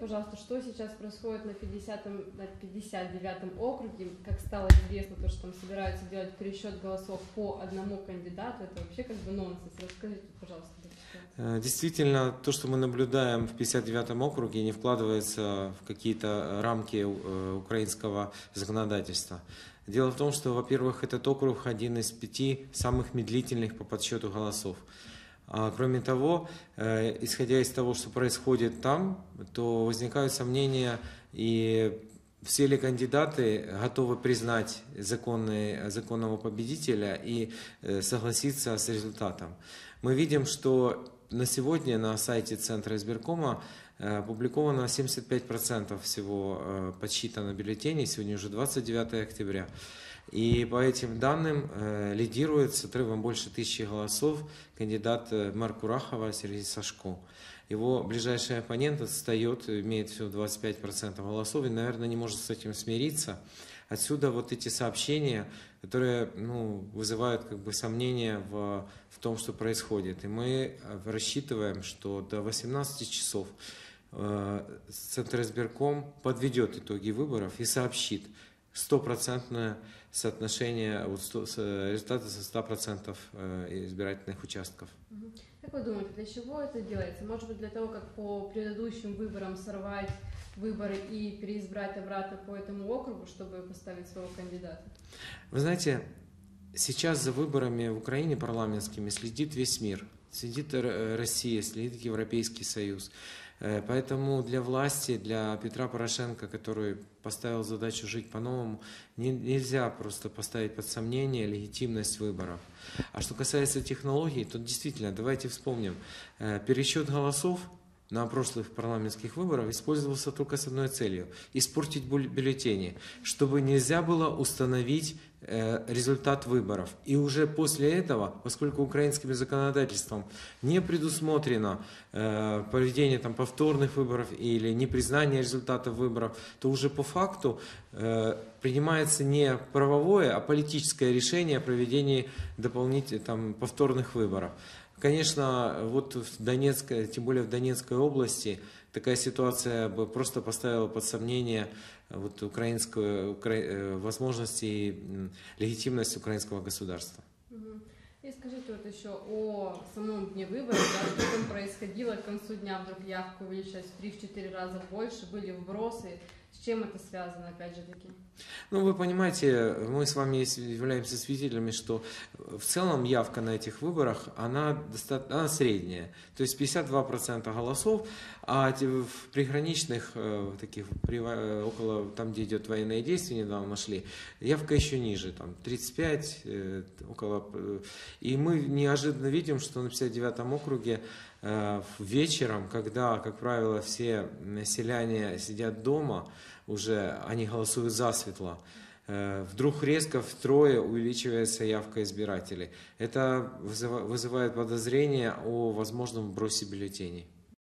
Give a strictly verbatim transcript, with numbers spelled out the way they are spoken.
пожалуйста, что сейчас происходит на пятидесятом, на пятьдесят девятом округе, как стало известно, то, что там собираются делать пересчет голосов по одному кандидату, это вообще как бы нонсенс. Расскажите, пожалуйста. Действительно, то, что мы наблюдаем в пятьдесят девятом округе, не вкладывается в какие-то рамки украинского законодательства. Дело в том, что, во-первых, этот округ один из пяти самых медлительных по подсчету голосов. А кроме того, исходя из того, что происходит там, то возникают сомнения, и все ли кандидаты готовы признать законный, законного победителя и согласиться с результатом. Мы видим, что на сегодня на сайте Центра избиркома опубликовано семьдесят пять процентов всего подсчитано бюллетеней, сегодня уже двадцать девятое октября. И по этим данным лидирует с отрывом больше тысячи голосов кандидат мэр Курахова Сергей Сашко. Его ближайший оппонент отстает, имеет всего двадцать пять процентов голосов и, наверное, не может с этим смириться. Отсюда вот эти сообщения, которые ну, вызывают как бы сомнения в, в том, что происходит. И мы рассчитываем, что до восемнадцати часов э, Центр избирком подведет итоги выборов и сообщит стопроцентное соотношение, вот, сто, результаты со ста процентов избирательных участков. Как вы думаете, для чего это делается? Может быть, для того, как по предыдущим выборам сорвать выборы и переизбрать обратно по этому округу, чтобы поставить своего кандидата? Вы знаете, сейчас за выборами в Украине парламентскими следит весь мир. Следит Россия, следит Европейский Союз. Поэтому для власти, для Петра Порошенко, который поставил задачу жить по-новому, нельзя просто поставить под сомнение легитимность выборов. А что касается технологий, то действительно, давайте вспомним, пересчет голосов на прошлых парламентских выборах использовался только с одной целью – испортить бюллетени, чтобы нельзя было установить результат выборов. И уже после этого, поскольку украинским законодательством не предусмотрено э, проведение там, повторных выборов или непризнание результатов выборов, то уже по факту э, принимается не правовое, а политическое решение о проведении дополнительных там, повторных выборов. Конечно, вот в Донецкой, тем более в Донецкой области, такая ситуация бы просто поставила под сомнение вот украинскую укра... возможности и легитимность украинского государства. И скажите вот еще о самом дне выборов, да, что там происходило к концу дня, вдруг явка увеличилась в три-четыре раза больше, были вбросы. С чем это связано, опять же таки? Ну, вы понимаете, мы с вами являемся свидетелями, что в целом явка на этих выборах, она, достаточно, она средняя. То есть пятьдесят два процента голосов, а в приграничных, таких, около, там, где идет военные действия, недавно нашли, явка еще ниже, там, тридцать пять, около. И мы неожиданно видим, что на пятьдесят девятом округе вечером, когда, как правило, все селяне сидят дома, уже они голосуют засветло, вдруг резко втрое увеличивается явка избирателей. Это вызывает подозрение о возможном вбросе бюллетеней.